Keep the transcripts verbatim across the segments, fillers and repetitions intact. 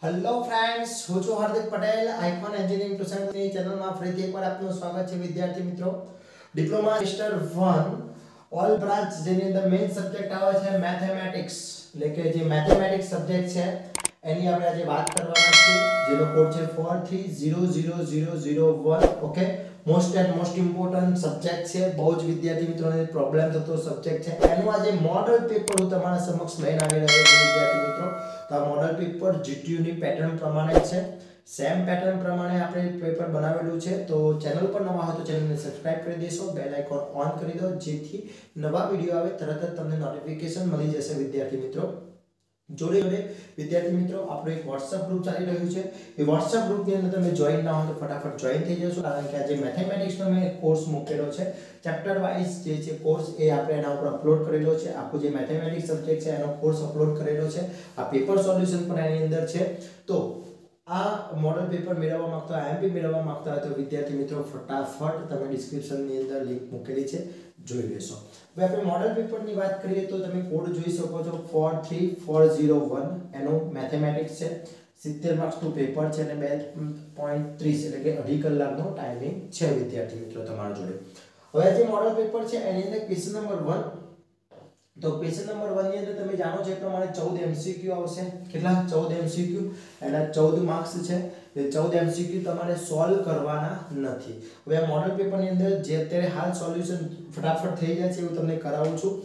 Hello friends, હું છું Hardik Patel icon engineering ટ્યુશનની ચેનલમાં ફરીથી એકવાર આપનું સ્વાગત છે વિદ્યાર્થી મિત્રો. Diploma semester one all branch જેની અંદર મેઇન સબ્જેક્ટ આવે છે મેથેમેટિક્સ, એટલે કે જે મેથેમેટિક્સ સબ્જેક્ટ છે એની આપણે આજે વાત કરવાના છીએ, જેનો કોડ છે four three zero zero zero zero one. Okay, most and most important subject છે, બહુ જ વિદ્યાર્થી મિત્રોને પ્રોબ્લેમ થતો સબ્જેક્ટ છે. એનું આજે મોડલ પેપર હું તમારા સમક્ષ લઈને આવી રહ્યો છું વિદ્યાર્થી મિત્રો. તો આ મોડલ પેપર જીટીયુ ની પેટર્ન પ્રમાણે છે, સેમ પેટર્ન પ્રમાણે આપણે પેપર બનાવેલું છે. તો ચેનલ પર નવા હો તો ચેનલને સબસ્ક્રાઇબ કરી દેશો, બેલ આઇકોન ઓન કરી દો, જેથી નવા વિડિયો આવે તરત જ તમને નોટિફિકેશન મળી જશે વિદ્યાર્થી મિત્રો. જોડે જોડે વિદ્યાર્થી મિત્રો આપણો એક WhatsApp ગ્રુપ ચાલી રહ્યું છે. એ WhatsApp ગ્રુપની અંદર તમે જોઈન ના હો તો ફટાફટ જોઈન થઈ જશો, કારણ કે આજે મેથેમેટિક્સનો મેં કોર્સ મૂકેલો છે, ચેપ્ટર વાઇઝ જે છે કોર્સ એ આપણે એના ઉપર અપલોડ કરેલો છે. આખો જે મેથેમેટિક્સ સબ્જેક્ટ છે એનો કોર્સ અપલોડ કરેલો છે, આ પેપર સોલ્યુશન પણ એની અંદર છે. તો આ મોડલ પેપર મેળવવા માંગતા હોય, આઈએમપી મેળવવા માંગતા હોય તો વિદ્યાર્થી મિત્રો ફટાફટ તમે ડિસ્ક્રિપ્શનની અંદર લિંક મૂકેલી છે, જોઈ લેશો. હવે આપણે મોડલ પેપરની વાત કરીએ તો તમે કોડ જોઈ શકો છો four three four zero one. એનો મેથેમેટિક્સ છે, સિત્તેર માર્ક્સનું પેપર છે અને બે પોઈન્ટ ત્રીસ એટલે કે અઢી કલાકનો ટાઈમિંગ છે વિદ્યાર્થી મિત્રો તમારા જોડે. હવે જે મોડલ પેપર છે એની અંદર ક્વેશ્ચન નંબર વન, તો ક્વેશ્ચન નંબર વન ની અંદર તમે જાણો છો એ પ્રમાણે ચૌદ એમસીક્યુ આવશે. કેટલા? ચૌદ એમસીક્યુ, એના ચૌદ માર્ક્સ છે. એ ચૌદ એમસીક્યુ તમારે સોલ્વ કરવાના નથી. હવે આ મોડલ પેપરની અંદર જે અત્યારે હાલ સોલ્યુશન ફટાફટ થઈ જાય છે એવું તમને કરાવું છું.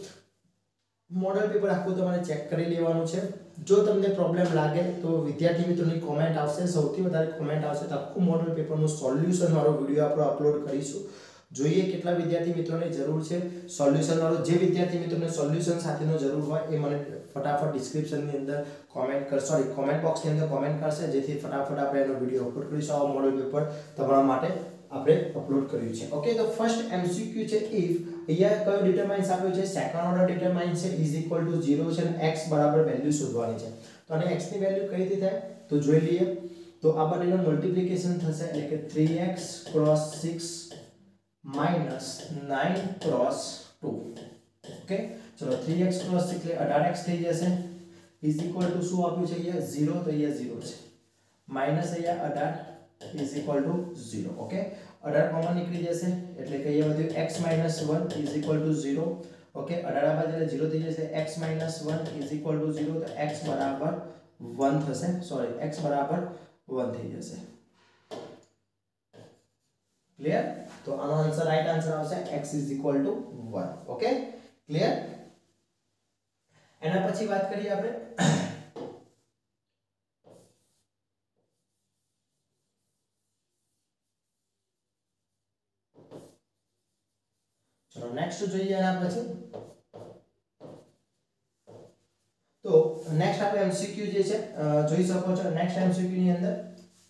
મોડલ પેપર આખું તમારે ચેક કરી લેવાનું છે. જો તમને પ્રોબ્લેમ લાગે તો વિદ્યાર્થી મિત્રોની કોમેન્ટ આવશે, સૌથી વધારે કોમેન્ટ આવશે તો આખું મોડલ પેપરનું સોલ્યુશન વાળો વિડિયો આપણે અપલોડ કરીશું. જોઈએ કેટલા વિદ્યાર્થી મિત્રોને જરૂર છે સોલ્યુશન વાળો. જે વિદ્યાર્થી મિત્રોને સોલ્યુશન સાથેનો જરૂર હોય એ મને ફટાફટ ડિસ્ક્રિપ્શનની અંદર કોમેન્ટ કર સોરી કોમેન્ટ બોક્સની અંદર કોમેન્ટ કરશે, જેથી ફટાફટ આપણે એનો વિડિયો અપલોડ કરીશું. આ મોડલ પેપર તમારા માટે આપણે અપલોડ કર્યું છે. ઓકે, તો ફર્સ્ટ એમસીક્યુ છે ઇફ. અહીંયા કયો ડિટરમાઇન્સ આપ્યો છે? સેકન્ડ ઓર્ડર ડિટરમાઇન્સ છે, ઇઝ ઇક્વલ ટુ ઝીરો છે અને x બરાબર વેલ્યુ શોધવાની છે. તો આને x ની વેલ્યુ કઈ રીતે થાય તો જોઈ લઈએ. તો આ બંનેનું મલ્ટીપ્લિકેશન થશે, એટલે કે three x cross six minus nine cross two. Okay, ચલો three x cross six એટલે eighteen x થઈ જશે, ઇઝ ઇક્વલ ટુ શું આપ્યું છે અહીંયા ઝીરો, તો અહીંયા ઝીરો છે, માઈનસ અહીંયા eighteen is equal to zero. Okay, eighteen common નીકળી જશે એટલે કે અહીંયા વધ્યું x minus one is equal to zero. Okay, eighteen બાદ એટલે ઝીરો થઈ જશે, x minus one is equal to zero, તો x બરાબર one થશે, સોરી x બરાબર one થઈ જશે. ક્લિયર? તો આનો આન્સર રાઈટ આન્સર આવશે x is equal to one. Okay, clear? એના પછી વાત કરીએ આપણે ચલો નેક્સ્ટ જોઈએ. એના પછી તો નેક્સ્ટ આપણે એમસીક્યુ જે છે જોઈ શકો છો. નેક્સ્ટ એમસીક્યુ ની અંદર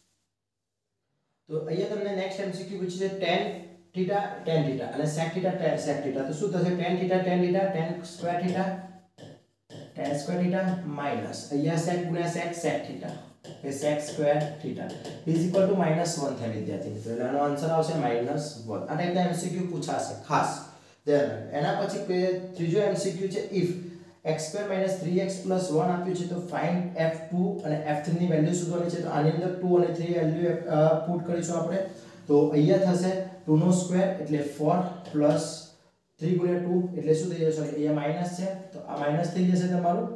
તો અહીંયા તમને નેક્સ્ટ એમસીક્યુ પૂછે છે tan થીટા tan થીટા અને sec theta tan sec theta. તો શું થશે? tan theta tan theta tan square theta tan square theta minus અહીંયા sec ગુણ્યા sec sec થીટા એ sec square theta is equal to minus one થાય વિદ્યાર્થી મિત્રો. એટલે આનો આન્સર આવશે માઈનસ one. આ ટાઈપના એમસીક્યુ પૂછાશે ખાસ ધ્યાન. એના પછી ત્રીજો એમસીક્યુ છે if x square minus three x plus one આપ્યું છે, તો find f two અને f three ની વેલ્યુ શોધવાની છે. તો આની અંદર two અને three વેલ્યુ પુટ કરીશું આપણે. તો અહીંયા થશે two નો સ્ક્વેર એટલે four plus three ગુણ્યા two એટલે શું થઈ જશે? અહીંયા માઈનસ છે તો આ માઈનસ થઈ જશે તમારું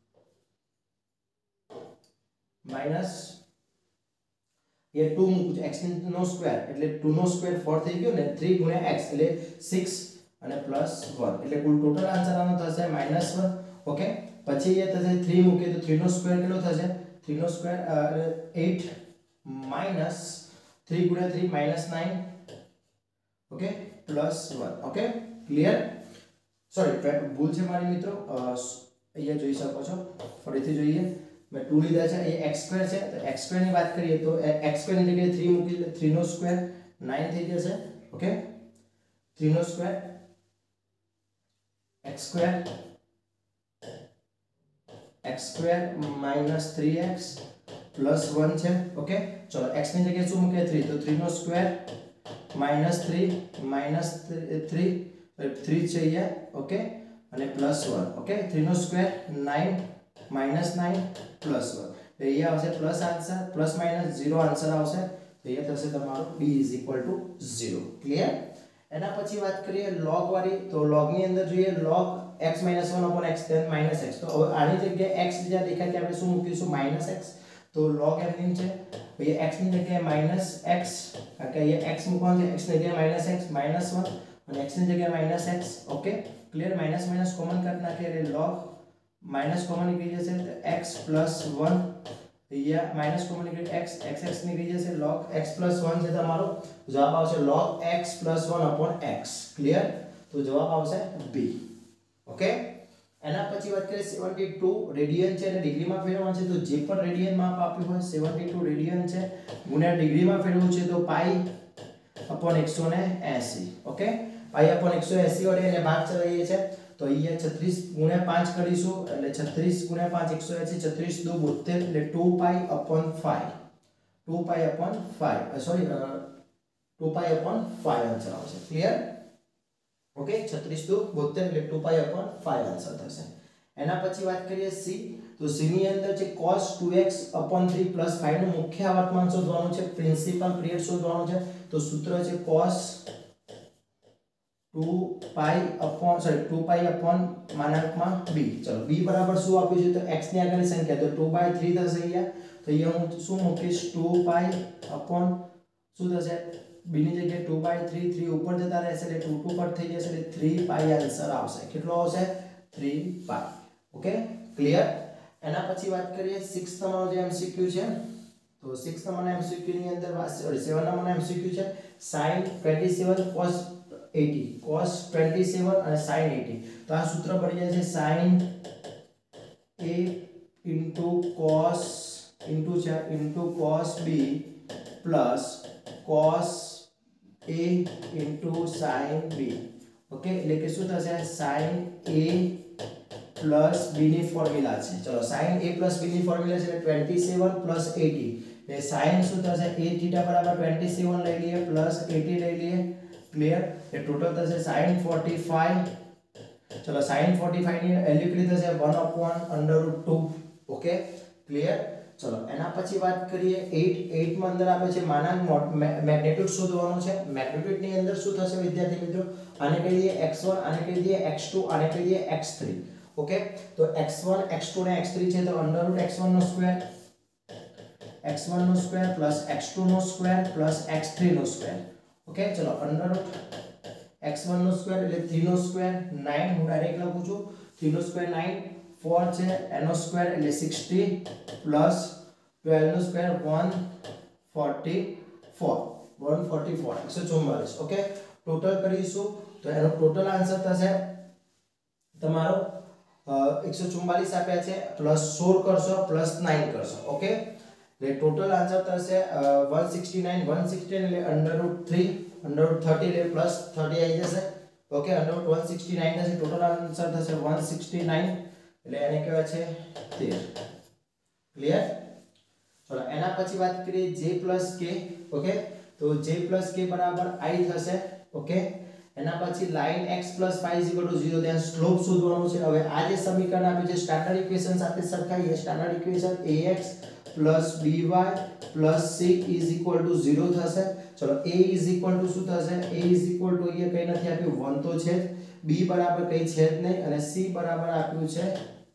માઈનસ એ two મૂકું છું, x નો સ્ક્વેર એટલે two નો સ્ક્વેર four થઈ ગયો ને, three ગુણ્યા x એટલે six અને પ્લસ one એટલે કુલ ટોટલ આન્સર આનો થશે માઈનસ one. ઓકે, પછી એ થશે three મૂકીએ તો three નો સ્ક્વેર કેટલો થશે? three નો સ્ક્વેર eight માઈનસ three ગુણ્યા three minus nine. Okay, plus one. Okay, clear? Sorry ભૂલ છે મારી મિત્રો, અહીંયા જોઈ શકો છો, ફરીથી જોઈએ. મેં two લીધા છે, એ x સ્ક્વેર છે તો x સ્ક્વેર ની વાત કરીએ તો x સ્ક્વેર ની જગ્યાએ three મૂકી એટલે three નો સ્ક્વેર nine થઈ જશે. ઓકે, three નો square x square x square minus three x plus one છે. ઓકે, ચલો x ની જગ્યાએ શું મૂકે? three, તો three નો square minus three minus three three છે અહીંયા. ઓકે, અને plus one. ઓકે, three નો square nine minus nine plus one तो ये આવશે plus answer plus minus zero answer આવશે તો એ થશે તમારો d ઝીરો ક્લિયર એના પછી વાત કરીએ log વાળી તો log ની અંદર જોઈએ log x - one x then minus x તો હવે આની જગ્યાએ x જ્યાં દેખાય ત્યાં આપણે શું મૂકીશું minus x તો log m ની છે પછી x ની જગ્યાએ minus x કારણ કે અહીંયા x મૂકવાનું છે x ની જગ્યાએ minus x minus one અને x ની જગ્યાએ minus x okay clear minus minus common કાઢી નાખીએ એટલે log માઈનસ કોમન નીકળી જશે તો x plus one અહીંયા માઈનસ કોમન નીકળી x x x નીકળી જશે log x plus one છે તમારો જવાબ આવશે log x plus one upon x clear તો જવાબ આવશે b ઓકે એના પછી વાત કરીએ seventy-two રેડિયન છે એટલે ડિગ્રીમાં ફેરવવાનું છે તો જે પણ રેડિયન માપ આપ્યું હોય seventy-two રેડિયન છે ગુણ્યા ડિગ્રીમાં ફેરવવું છે તો pi upon one eighty okay pi upon one eighty વડે એને ભાગ ચલાવીએ છે તો અહીંયા છત્રીસ ગુણ્યા પાંચ કરીશું એટલે છત્રીસ ગુણ્યા પાંચ one eighty છત્રીસ દુ બોતેર એટલે two pi upon five two pi upon five સોરી two pi upon five answer આવશે ક્લિયર ઓકે છત્રીસ દુ બોતેર એટલે two pi upon five answer થશે એના પછી વાત કરીએ c તો c ની અંદર છે cos two x upon three plus five નું મુખ્ય આવર્તમાન શોધવાનું છે પ્રિન્સિપલ પીરિયડ શોધવાનું છે તો સૂત્ર છે cos two pi upon sorry two pi upon માનાંકમાં b ચલો b બરાબર શું આપ્યું છે તો x ની આગળની સંખ્યા તો two by three થશે અહીંયા તો અહીંયા હું શું મૂકીશ two pi upon શું થશે b ની જગ્યાએ two by three three ઉપર જતા રહેશે એટલે two two કટ થઈ જશે એટલે three pi આન્સર આવશે કેટલો આવશે three pi ઓકે ક્લિયર એના પછી વાત કરીએ six નંબરનો જે mcq છે તો six નંબરના mcq ની અંદર સોરી seven નંબરના mcq છે sin twenty-seven cos eighty cos twenty-seven અને sin eighty તો આ સૂત્ર પડી જાય છે sin a into cos into છે into cos b plus cos a into sin b okay એટલે કે શું થશે sin a plus b ની ફોર્મ્યુલા છે ચલો sin a plus b ની ફોર્મ્યુલા છે twenty-seven plus eighty એટલે sin શું થશે a θ બરાબર twenty-seven લઈ લઈએ plus eighty લઈ લઈએ ક્લિયર એ ટોટલ થશે sin forty-five ચલો sin forty-five ની વેલ્યુ કેટલી થશે one upon under root two okay clear ચલો એના પછી વાત કરીએ eight eight માં અંદર આપે છે માનાંક મેગ્નીટ્યુડ શોધવાનું છે મેગ્નીટ્યુડ ની અંદર શું થશે વિદ્યાર્થી મિત્રો આને કહી દઈએ x one આને કહી દઈએ x two આને કહી દઈએ x three ઓકે તો x one x two ને x three છે તો under root x one નો સ્ક્વેર x one નો સ્ક્વેર plus x two નો સ્ક્વેર plus x three નો સ્ક્વેર ઓકે ચલો અંડર રૂટ x one નો સ્ક્વેર એટલે three નો સ્ક્વેર nine હું ડાયરેક્ટ લખું છું three નો સ્ક્વેર nine four છે એનો સ્ક્વેર એટલે sixty પ્લસ twelve નો square one forty-four one forty-four one forty-four okay total કરીશું તો એનો ટોટલ આન્સર થશે તમારો one forty-four આપ્યા છે પ્લસ સોળ કરશો પ્લસ nine કરશો ઓકે એટલે ટોટલ આન્સર થશે one sixty-nine one sixty-nine એટલે under root three under root thirty એટલે પ્લસ thirty આવી જશે okay under route one sixty-nine થશે ટોટલ આન્સર થશે one sixty-nine એટલે એને કહેવાય છે તેર ક્લિયર ચલો એના પછી વાત કરીએ j k ઓકે તો j k બરાબર i થશે ઓકે એના પછી લાઈન x five zero ત્યાં સ્લોપ શોધવાનું છે હવે આ જે સમીકરણ આપ્યું છે સ્ટાન્ડર્ડ ઇક્વેશન સાથે સરખાઈએ standard equation ax plus by plus c is equal to zero થશે ચલો a is equal to શું થશે a is equal to એ કઈ નથી આપ્યું one તો છે b બરાબર કઈ છે જ નહીં અને c બરાબર આપ્યું છે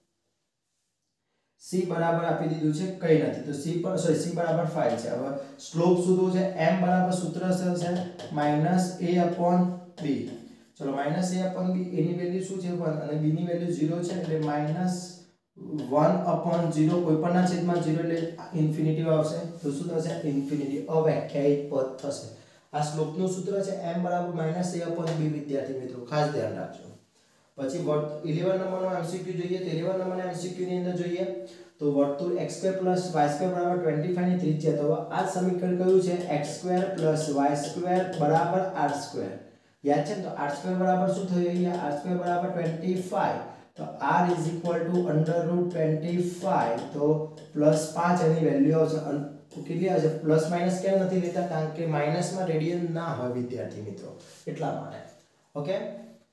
c બરાબર આપી દીધું છે કઈ નથી તો c પર સોરી c બરાબર five છે હવે સ્લોપ શોધવું છે m બરાબર સૂત્ર છે minus a upon b ચલો minus a upon b એની વેલ્યુ શું છે one અને b ની વેલ્યુ zero છે એટલે minus one upon zero કોઈ પણના છેદમાં zero એટલે ઇન્ફિનિટી આવશે તો શું થશે ઇન્ફિનિટી અવ્યાખ્યાયિત પદ થશે આ સ્લોપનું સૂત્ર છે m બરાબર minus a upon b વિદ્યાર્થી મિત્રો ખાસ ધ્યાન રાખજો પછી eleven નંબરનો mcq જોઈએ તો eleven નંબરના mcq ની અંદર જોઈએ તો વર્તુળ x square plus y square બરાબર twenty-five ની ત્રિજ્યા તો આ સમીકરણ કયું છે x square plus y square બરાબર r square યાદ છે તો r square બરાબર શું થયું અહીંયા r square બરાબર twenty-five તો r is equal to under root twenty-five તો પ્લસ five એની વેલ્યુ આવશે કેટલી આવશે પ્લસ માઈનસ કેમ નથી લેતા કારણ કે માઈનસ માં રેડિયન ના હોય વિદ્યાર્થી મિત્રો એટલા માટે ઓકે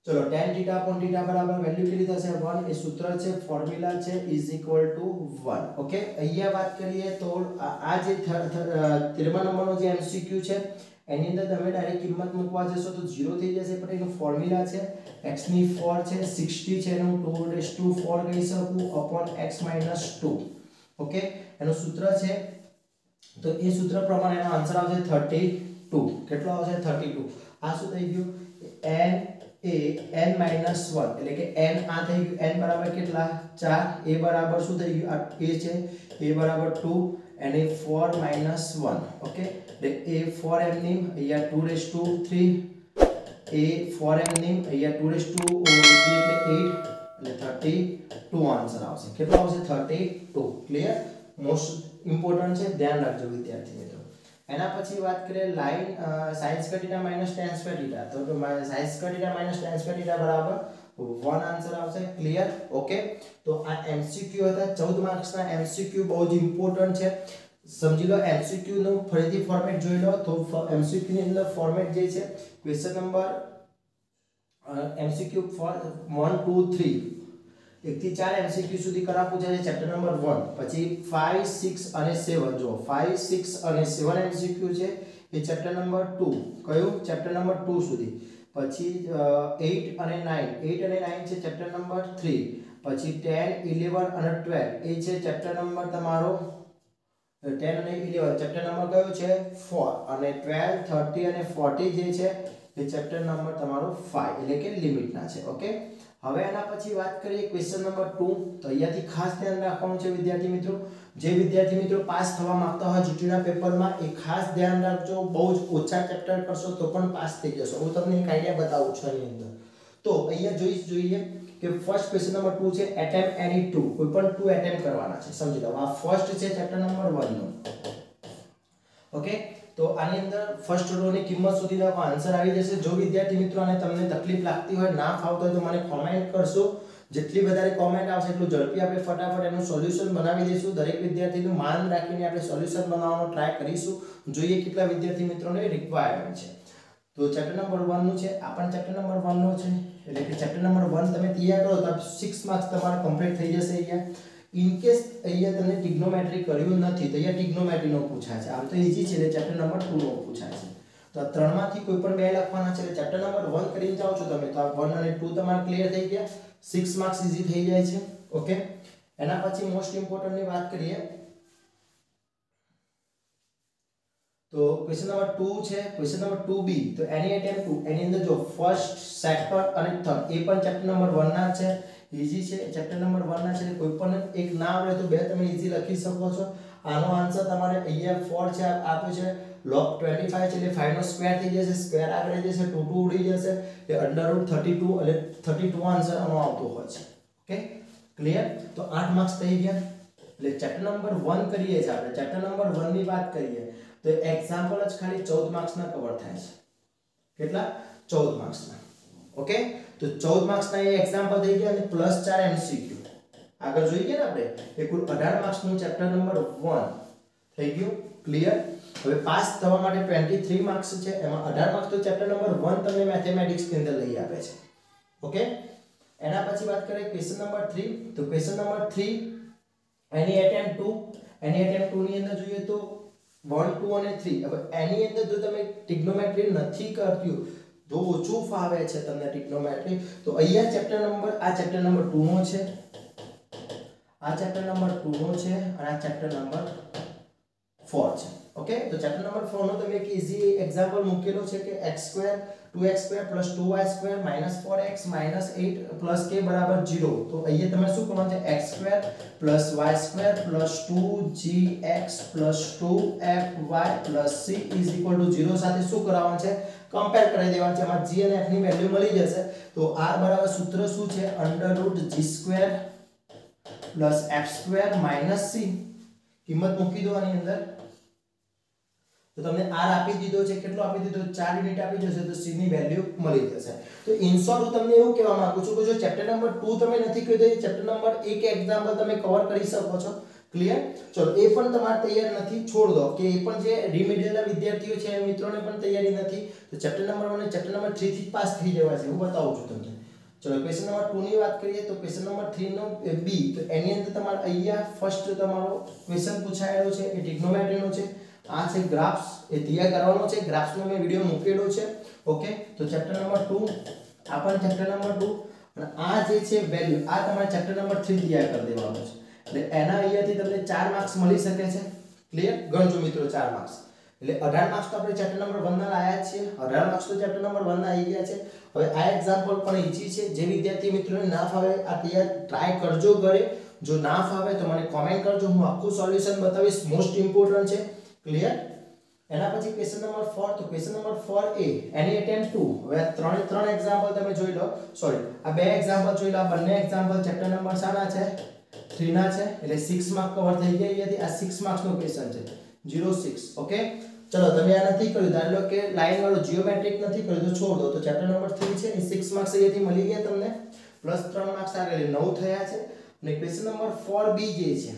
चलो tan थीटा अपॉन थीटा बराबर वेल्यू કેટલી થશે वन એ સૂત્ર છે ફોર્મ્યુલા છે is equal to one okay અહીંયા વાત કરીએ તો આ જે તેરમા નંબરનો જે એમસીક્યુ છે એની અંદર તમે ડાયરેક્ટ કિંમત મૂકવા જશો તો ઝીરો થઈ જશે પણ એનો ફોર્મ્યુલા છે x ની फोर છે सिक्सटी છે એનું टू રેઝ ટુ फोर કહી શકું upon x minus two okay એનું સૂત્ર છે તો એ સૂત્ર પ્રમાણે એનો આન્સર આવશે थर्टी टू કેટલો આવશે थर्टी टू આ શું થઈ ગયું n ए n माइनस वन એટલે કે n આ થઈ ગયું n બરાબર કેટલા चार a બરાબર શું થઈ ગયું આ a છે a બરાબર टू અને फोर माइनस वन ઓકે એટલે a फोर m ની અહીંયા two raise to three a four m ની અહીંયા टू રેઝ ટુ थ्री એટલે एट એટલે थर्टी टू આન્સર આવશે કેટલો આવશે thirty two clear most important છે ધ્યાન રાખજો વિદ્યાર્થી મિત્રો એના પછી વાત કરીએ line sin square theta minus tan square theta તો sin square theta minus tan square theta બરાબર वन આન્સર આવશે ક્લિયર ઓકે તો આ એમસીક્યુ હતા चौदह માર્ક્સ ના એમસીક્યુ બહુ જ ઇમ્પોર્ટન્ટ છે સમજી લો એમસીક્યુ નું ફરીથી ફોર્મેટ જોઈ લો તો એમસીક્યુ ની અંદર ફોર્મેટ જે છે question number MCQ one two three एक થી चार एमसीक्यू સુધી કરા પૂછાય છે ચેપ્ટર નંબર वन પછી फाइव सिक्स અને सेवन જો फाइव सिक्स અને सेवन एमसीक्यू છે એ ચેપ્ટર નંબર टू કયું ચેપ્ટર નંબર टू સુધી પછી एट અને नाइन एट અને नाइन છે ચેપ્ટર નંબર थ्री પછી टेन इलेवन અને ट्वेल्व એ છે ચેપ્ટર નંબર તમારો टेन અને इलेवन ચેપ્ટર નંબર કયો છે फोर અને ट्वेल्व थर्टी અને फोर्टी જે છે એ ચેપ્ટર નંબર તમારો फाइव એટલે કે લિમિટ ના છે ઓકે હવે આના પછી વાત કરીએ ક્વેશ્ચન નંબર टू તો અહીંયાથી ખાસ ધ્યાન રાખવાનું છે વિદ્યાર્થી મિત્રો જે વિદ્યાર્થી મિત્રો પાસ થવા માંગતા હોય જીટીના પેપરમાં એ ખાસ ધ્યાન રાખજો બહુ જ ઓછા ચેપ્ટર કરશો તો પણ પાસ થઈ જશો હું તમને એક આઈડિયા બતાવું છું આની અંદર તો અહીંયા જોઈ જોઈએ કે ફર્સ્ટ ક્વેશ્ચન નંબર टू છે એટેમ્પ એની टू કોઈ પણ टू એટેમ્પ કરવાના છે સમજી લો આ ફર્સ્ટ છે ચેપ્ટર નંબર वन નો ઓકે તો આની અંદર ફર્સ્ટ રો ની કિંમત સુધીનો આન્સર આવી જશે જો વિદ્યાર્થી મિત્રો આને તમને તકલીફ લાગતી હોય ના ફાવતો હોય તો મને કોમેન્ટ કરશો જેટલી વધારે કોમેન્ટ આવશે એટલું ઝડપી આપણે ફટાફટ એનું સોલ્યુશન બનાવી દઈશું દરેક વિદ્યાર્થીનું માન રાખીને આપણે સોલ્યુશન બનાવવાનો ટ્રાય કરીશું જોઈએ કેટલા વિદ્યાર્થી મિત્રોને રિક્વાયરમેન્ટ છે તો ચેપ્ટર નંબર वन નું છે આ પણ ચેપ્ટર નંબર वन નો છે એટલે કે ચેપ્ટર નંબર वन તમે તૈયાર કરો તો सिक्स માર્ક્સ તમારા કમ્પ્લીટ થઈ જશે અહીંયા ઇન કેસ અહીંયા તમને ટ્રિગ્નોમેટ્રી કર્યું નથી તો અહીંયા ટ્રિગ્નોમેટ્રી નો પૂછાય છે આમ તો ઈઝી છે એટલે ચેપ્ટર નંબર टू નો પૂછાય છે તો આ ત્રણમાંથી કોઈ પણ બે લખવાના છે એટલે ચેપ્ટર નંબર वन કરીને જાઓ છો તમે તો આ वन અને टू તમારા ક્લિયર થઈ ગયા सिक्स માર્ક્સ ઈઝી થઈ જાય છે ઓકે એના પછી મોસ્ટ ઇમ્પોર્ટન્ટ ની વાત કરીએ તો ક્વેશ્ચન નંબર टू છે ક્વેશ્ચન નંબર टू બી તો એની એટેમ્પ टू એની અંદર જો ફર્સ્ટ સેકન્ડ અને થર્ડ એ પણ ચેપ્ટર નંબર वन ના છે ઈઝી છે ચેપ્ટર નંબર वन ના છે કોઈ પણ એક ના આવડે તો બે તમે ઈઝી લખી શકો છો આનો આન્સર તમારે અહીંયા फोर છે આપ્યો છે log ट्वेंटी फाइव છે એટલે फाइव નો સ્ક્વેર થઈ જશે સ્ક્વેર આગળ જશે टू टू ઉડી જશે એટલે અંડર રૂટ थर्टी टू એટલે थर्टी टू आंसर આનો આવતો હોય છે ઓકે ક્લિયર તો आठ માર્ક્સ થઈ ગયા એટલે ચેપ્ટર નંબર वन કરીએ છે આપણે ચેપ્ટર નંબર वन ની વાત કરીએ તો એક્ઝામ્પલ જ ખાલી चौदह માર્ક્સ ના કવર થાય છે કેટલા चौदह માર્ક્સ ના ઓકે તો चौदह માર્ક્સ ના એ एग्जांपल થઈ ગયા અને પ્લસ चार एमसीक्यू આગળ જોઈએ ને આપણે એ કુલ अठारह માર્ક્સ નું ચેપ્ટર નંબર वन થઈ ગયું ક્લિયર હવે પાસ થવા માટે तेईस માર્ક્સ છે એમાં अठारह માર્ક્સ તો ચેપ્ટર નંબર वन તમને મેથેમેટિક્સ ની અંદર લઈ આપે છે ઓકે એના પછી વાત કરીએ ક્વેશ્ચન નંબર थ्री તો ક્વેશ્ચન નંબર थ्री એની એટેમ્પ टू એની એટેમ્પ टू ની અંદર જોઈએ તો वन टू અને थ्री હવે એની અંદર જો તમે ટ્રિગ્નોમેટ્રી નથી કરતી જો ઓછું ફાવે છે તમને ટ્રિગ્નોમેટ્રી તો અહીંયા ચેપ્ટર નંબર આ ચેપ્ટર નંબર टू નો છે આ ચેપ્ટર નંબર टू નો છે અને આ ચેપ્ટર નંબર फोर છે ઓકે તો ચેપ્ટર નંબર फोर નો તમે એક ઈઝી એક્ઝામ્પલ મૂકેલો છે કે x square two x square plus two y square minus four x minus eight plus k बराबर जीरो तो अहींया तमे शुं करवानुं छे x square plus y square plus two g x plus two f y plus c is equal to zero साथे शुं कराववानुं छे कंपेयर करावी देवानुं छे एमां g અને f ની વેલ્यू મળી જશે તો r બરાબર સૂત્ર શું છે under root g square plus f square minus c કિંમત મૂકી દો આની અંદર तो તમને r આપી દીધો છે કેટલો આપી દીધો चार યુનિટ આપી જશે તો c ની વેલ્યુ મળી જશે તો ઇન શોર્ટ હું તમને એવું કહેવા માંગુ છું કે જો ચેપ્ટર નંબર टू તમે નથી કર્યું તો ચેપ્ટર નંबर एक એક્ઝામ્પલ તમે કવર કરી શકો છો ક્લિયર? ચલો એ પણ તમારે તૈયાર નથી, છોડ દો કે એ પણ જે રીમેડિયલના વિદ્યાર્થીઓ છે એ મિત્રોને પણ તૈયારી નથી, તો ચેપ્ટર નંબર one અને ચેપ્ટર નંબર three થી પાસ થઈ જવા છે, હું બતાવું છું તમને. ચલો ક્વેશ્ચન નંબર two ની વાત કરીએ તો ક્વેશ્ચન નંબર three નો બી, તો એની અંદર તમારે અહીંયા ફર્સ્ટ તમારો ક્વેશ્ચન પૂછાયેલો છે એ ટ્રિગ્નોમેટ્રીનો છે. આ છે ગ્રાફ્સ, એ તૈયાર કરવાનો છે. ગ્રાફ્સનો મેં વિડિયો મૂકેલો છે. ઓકે, તો ચેપ્ટર નંબર two, આ પણ ચેપ્ટર નંબર two, અને આ જે છે વેલ્યુ, આ તમારે ચેપ્ટર નંબર three તૈયાર કરી દેવાનો છે. એટલે એના અહીંયાથી તમને ચાર માર્ક્સ મળી શકે છે. ક્લિયર? ગણજો મિત્રો ચાર માર્ક્સ. એટલે અઢાર માર્ક્સ તો આપણે ચેપ્ટર નંબર one ના લાયા છીએ. અઢાર માર્ક્સ તો ચેપ્ટર નંબર one ના આવી ગયા છે. હવે આ એક્ઝામ્પલ પણ ઈઝી છે. જે વિદ્યાર્થી મિત્રોને ના ફાવે આ તૈયાર ટ્રાય કરજો ઘરે. જો ના ફાવે તો મને કોમેન્ટ કરજો, હું આખું સોલ્યુશન બતાવીશ. મોસ્ટ ઇમ્પોર્ટન્ટ છે. ક્લિયર? એના પછી ક્વેશ્ચન નંબર four, તો ક્વેશ્ચન નંબર four એ એની અટેમ્પ્ટ two. હવે ત્રણે ત્રણ એક્ઝામ્પલ તમે જોઈ લો. સોરી, આ બે એક્ઝામ્પલ જોઈ લો. આ બંને એક્ઝામ્પલ ચેપ્ટર નંબર સાના છે? three ના છે. એટલે six માર્ક કવર થઈ ગયા અહીંયાથી. આ six માર્ક્સ નો ક્વેશ્ચન છે. zero six. ઓકે, ચલો તમે આ નથી કર્યું, ધારો લો કે લાઈન વાળો જીઓમેટ્રિક નથી કર્યું તો છોડ દો. તો ચેપ્ટર નંબર three છે એ six માર્ક્સ અહીંયાથી મળી ગયા તમને, પ્લસ ત્રણ માર્ક્સ આગળ નવ થયા છે. અને ક્વેશ્ચન નંબર four બી જે છે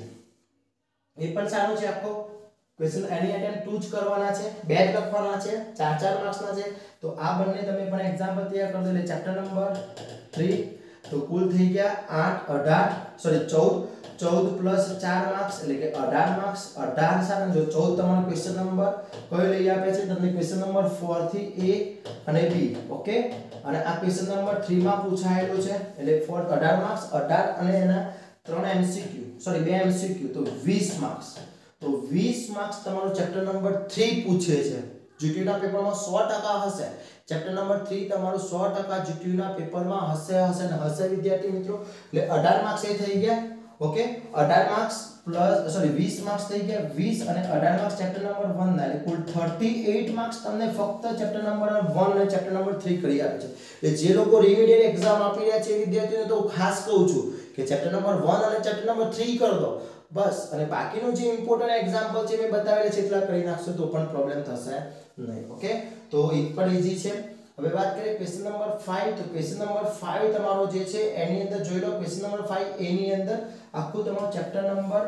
એ પણ સારું છે. આખો ક્વેશ્ચન એની અટેમ્પ્ટ two જ કરવાના છે, બે જ લખવાના છે, ચાર ચાર માર્ક્સના છે. તો આ બંને તમે પણ એક્ઝામ્પલ તૈયાર કરી દો. એટલે ચેપ્ટર નંબર three તો કુલ થઈ ગયા આઠ, અઢાર, સોરી ચૌદ, ચૌદ પ્લસ ચાર માર્ક્સ એટલે કે અઢાર માર્ક્સ. અઢાર સારા, જો ચૌદ તમારો ક્વેશ્ચન નંબર કયો લઈ આપે છે તમને? ક્વેશ્ચન નંબર four થી A અને B. ઓકે, અને આ ક્વેશ્ચન નંબર three માં પૂછાયેલો છે એટલે four અઢાર માર્ક્સ, અઢાર અને એના ત્રણ એમસીક્યુ, સોરી બે એમસીક્યુ, તો વીસ માર્ક્સ. તો વીસ માર્ક્સ તમારો ચેપ્ટર નંબર three પૂછે છે. જીટીયુના પેપરમાં સો ટકા હશે. ચેપ્ટર નંબર three તમારું સો ટકા જીટીયુના પેપરમાં હશે હશે ને હશે વિદ્યાર્થી મિત્રો. એટલે અઢાર માર્ક્સ એ થઈ ગયા. ઓકે, અઢાર માર્ક્સ પ્લસ સોરી વીસ માર્ક્સ થઈ ગયા. વીસ અને અઢાર માર્ક્સ ચેપ્ટર નંબર one ના, એટલે કુલ thirty-eight માર્ક્સ તમને ફક્ત ચેપ્ટર નંબર one અને ચેપ્ટર નંબર three કરી આપે છે. એટલે જે લોકો રીમેડિયલ એક્ઝામ આપી રહ્યા છે એ વિદ્યાર્થીઓને તો ખાસ કહું છું કે ચેપ્ટર નંબર one અને ચેપ્ટર નંબર three કરી દો બસ. અને બાકીનું જે ઇમ્પોર્ટન્ટ એક્ઝામ્પલ છે મેં બતાવેલા છે એટલા કરી નાખશો તો પણ પ્રોબ્લેમ થશે નહીં. ઓકે, તો એ પણ ઈઝી છે. હવે વાત કરીએ ક્વેશ્ચન નંબર five, તો ક્વેશ્ચન નંબર five તમારો જે છે એની અંદર જોઈ લો. ક્વેશ્ચન નંબર five એ ની અંદર આખું તમારો ચેપ્ટર નંબર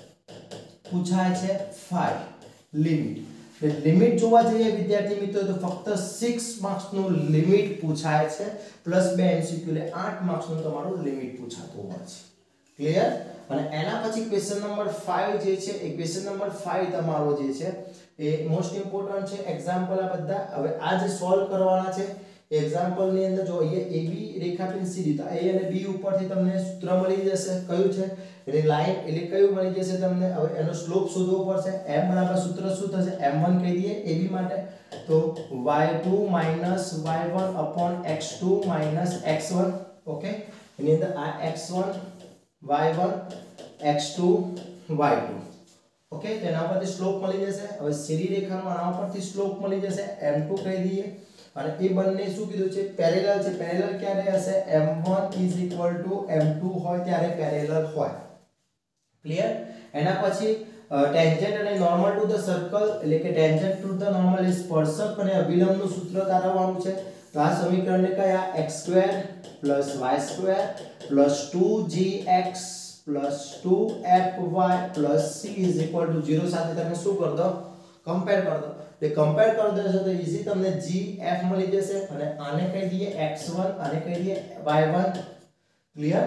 પૂછાય છે five, લિમિટ. એટલે લિમિટ જોવા જઈએ વિદ્યાર્થી મિત્રો તો ફક્ત six માર્ક્સ નું લિમિટ પૂછાય છે, પ્લસ બે એમસીક્યુ, એટલે આઠ માર્ક્સ નું તમારું લિમિટ પૂછાતું હોય છે. ક્લિયર? અને એના પછી ક્વેશ્ચન નંબર five જે છે એ ક્વેશ્ચન નંબર five તમારો જે છે એ મોસ્ટ ઇમ્પોર્ટન્ટ છે. એક્ઝામ્પલ આ બધા હવે આ જે સોલ્વ કરવાના છે એક્ઝામ્પલ ની અંદર જો અહીંયા A B રેખાખંડ સીધી, તો A અને B ઉપરથી તમને સૂત્ર મળી જશે. કયું છે? એટલે લાઈન એટલે કયું મળી જશે તમને? હવે એનો સ્લોપ શોધવો પડશે. m બરાબર સૂત્ર શું થશે? m one કહી દઈએ A B માટે, તો y two minus y one upon x two minus x one. Okay, એની અંદર આ x one y one x two y two. Okay, તો એના પરથી સ્લોપ મળી જશે. હવે સીધી રેખાનો આના પરથી સ્લોપ મળી જશે, m two કહી દઈએ. અને એ બંને શું કીધું છે? પેરેલલ છે. પેરેલલ ક્યારે હશે? m one m two હોય ત્યારે પેરેલલ હોય. ક્લિયર? એના પછી ટેન્જન્ટ અને નોર્મલ ટુ ધ સર્કલ એટલે કે ટેન્જન્ટ ટુ ધ નોર્મલ એ સ્પર્શક અને અભિલંબનું સૂત્ર તારવવાનું છે. તો આ સમીકરણને કયા? x square plus y square plus two g x plus two f y plus c is equal to zero સાથે તમે શું કરી દો? કમ્પેર કરી દો. એટલે કમ્પેર કરી દેશો તો ઈઝી તમને g f મળી જશે. અને આને કહી દઈએ x one, આને કહી દઈએ y one. ક્લિયર?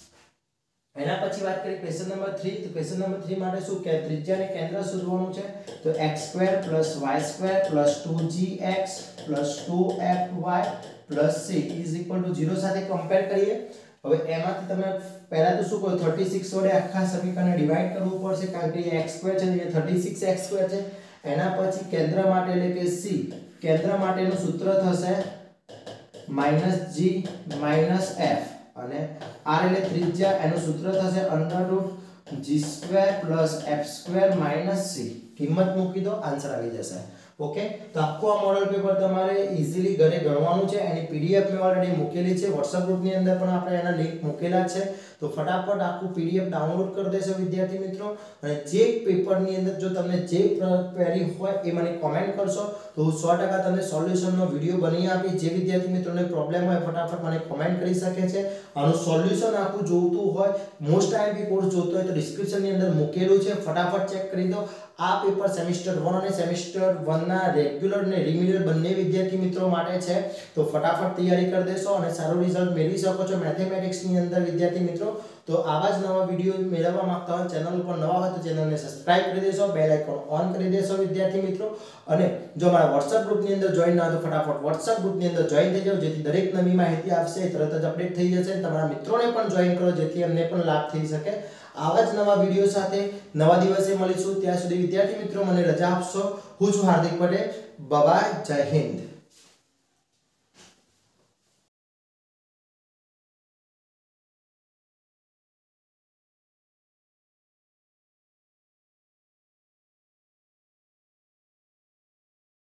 એના પછી વાત કરીએ ક્વેશ્ચન નંબર three, તો ક્વેશ્ચન નંબર three માટે શું કે ત્રિજ્યાને કેન્દ્ર શોધવાનું છે. તો x square plus y square plus two g x plus two f y plus c is equal to zero સાથે કમ્પેર કરીએ. હવે એમાંથી તમે પહેલા તો શું કરો? thirty-six વડે આખા સમીકરણને ડિવાઇડ કરવું પડશે કારણ કે x સ્ક્વેર છે એટલે thirty-six x સ્ક્વેર છે. એના પછી કેન્દ્ર માટે એટલે કે c, કેન્દ્ર માટેનું સૂત્ર થશે -g -f, અને r એટલે ત્રિજ્યા, એનું સૂત્ર થશે under root g square plus f square minus c. કિંમત મૂકી દો, આન્સર આવી જશે. ઓકે, તો આખું આ મોડલ પેપર તમારે ઈઝીલી ઘરે ગણવાનું છે. એની પીડીએફ મેં ઓલરેડી મૂકેલી છે WhatsApp ગ્રુપની અંદર, પણ આપણે એના લિંક મૂકેલા છે. તો ફટાફટ આખું પીડીએફ ડાઉનલોડ કરી દેશો વિદ્યાર્થી મિત્રો. અને જે પેપરની અંદર જો તમને જે ક્વેરી હોય એ મને કોમેન્ટ કરશો તો હું સો ટકા તમને સોલ્યુશનનો વિડીયો બની આપી. જે વિદ્યાર્થી મિત્રોને પ્રોબ્લેમ હોય ફટાફટ મને કોમેન્ટ કરી શકે છે. આનું સોલ્યુશન આખું જોઈતું હોય, મોસ્ટ આઈએમપી કોર્સ જોતો હોય તો ડિસ્ક્રિપ્શનની અંદર મૂકેલું છે, ફટાફટ ચેક કરી દો. આ પેપર સેમિસ્ટર વન અને સેમિસ્ટર વન ના રેગ્યુલર ને રિમિડિયલ બંને વિદ્યાર્થી મિત્રો માટે છે. તો ફટાફટ તૈયારી કરી દેશો અને સારું રિઝલ્ટ મેળવી શકો છો મેથેમેટિક્સ ની અંદર વિદ્યાર્થી મિત્રો. તો આવા જ નવા વિડીયો મેળવવા માંગતા હોય, ચેનલ ઉપર નવા હોય તો ચેનલને સબસ્ક્રાઇબ કરી દેશો, બેલ આઇકોન ઓન કરી દેશો વિદ્યાર્થી મિત્રો. અને જો મારા WhatsApp ગ્રુપની અંદર જોઈન ના તો ફટાફટ WhatsApp ગ્રુપની અંદર જોઈન થઈ જાઓ, જેથી દરેક નવી માહિતી આપશે તરત જ અપડેટ થઈ જશે. તમારા મિત્રોને પણ જોઈન કરો જેથી એમને પણ લાભ થઈ શકે. આવા જ નવા વિડીયો સાથે નવા દિવસે મળીશું. ત્યાં સુધી વિદ્યાર્થી મિત્રો મને રજા આપશો. હું છું હાર્દિક પટેલ. બાય બાય, જય હિન્દ.